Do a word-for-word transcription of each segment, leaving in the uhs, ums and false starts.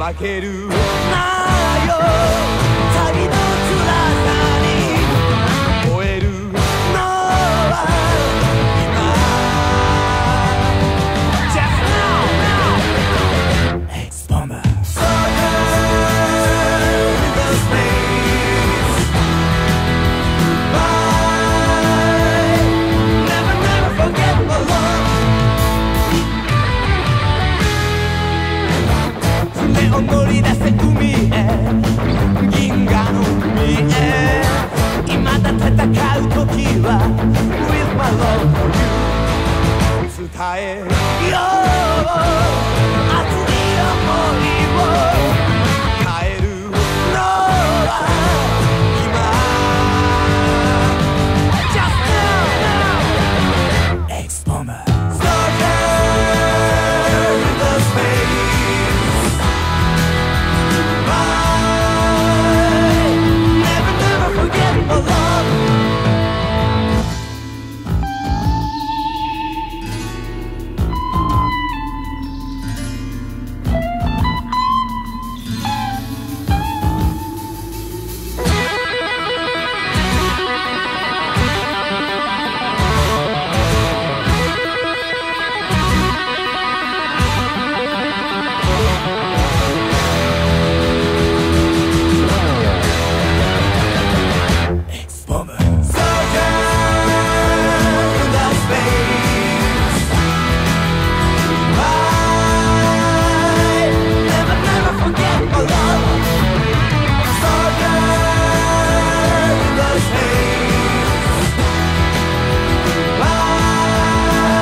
負けるなよ旅の辛さに燃えるのは今 Just now X-Bomber乗り出せ海へ銀河の海へ未だ戦う時は With my love for you 伝えよう熱い想いを変えるのは今 Just now X-Bomber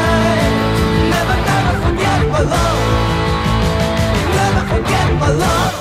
Never forget my love